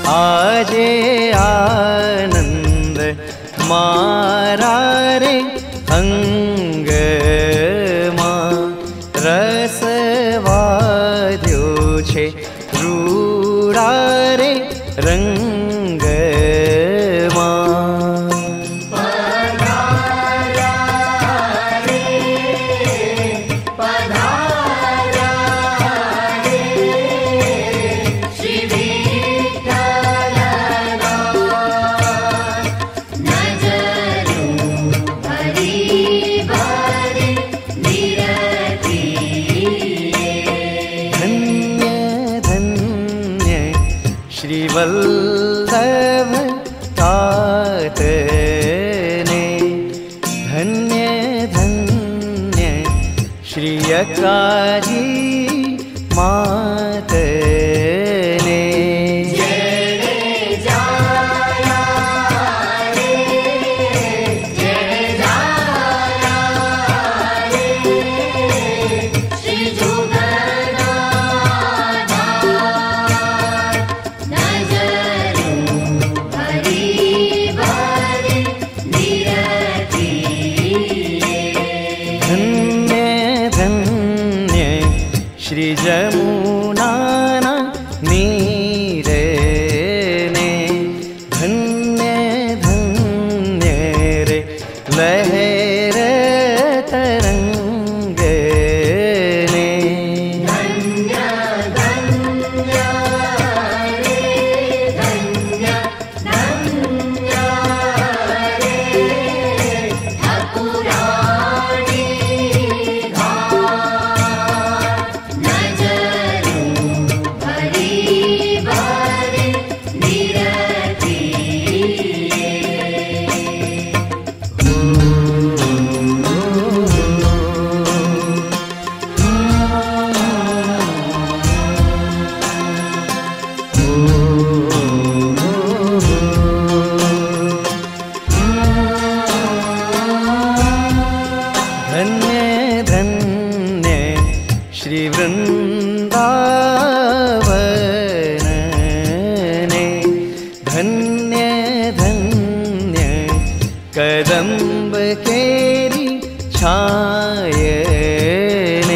आजे आनंद मारा रे अंग मां रस वाध्यो छे रूड़ा रे रंग मां। वल्लभ तात ने धन्य धन्य श्री अक्काजी मात ने। श्री जमुना नीर ने धन्य धन्य रे लहर तरंग ने। धन्य धन्य रे धन्य धन्य रे ठाकुरानी श्री वृंदावन ने धन्य धन्य कदम्ब केरी छाय ने।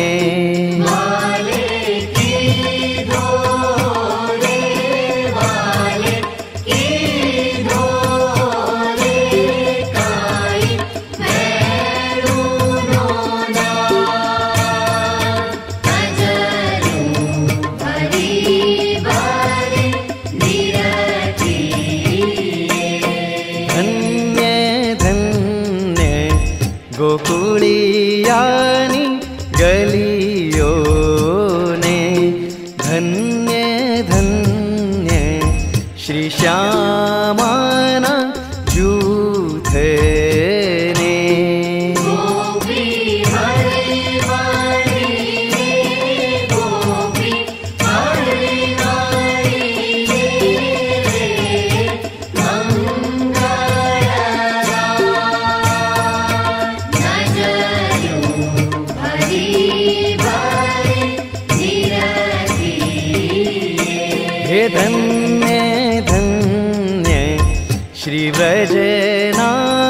गोकुलियानी गलियों ने धन्य धन्य श्री श्यामाना जूथ ने। धन्य धन्य श्री व्रजना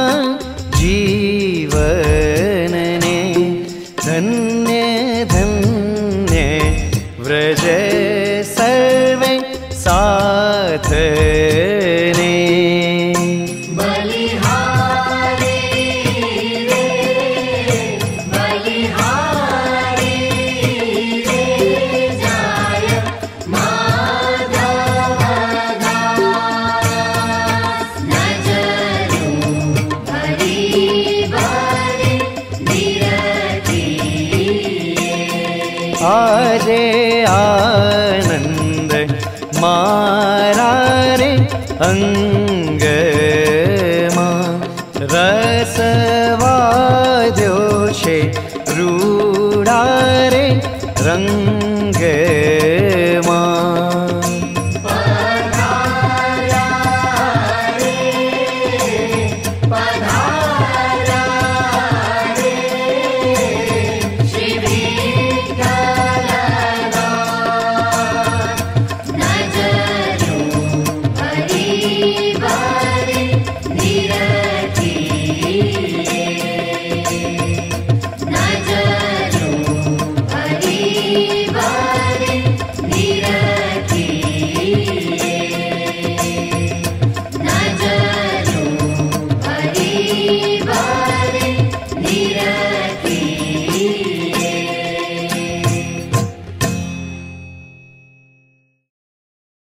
जीवन ने धन्य धन्य व्रज सर्वे साथ ने। आजे आनंद मारा रे अंग मां रस वाध्यो छे रूड़ा रे रंग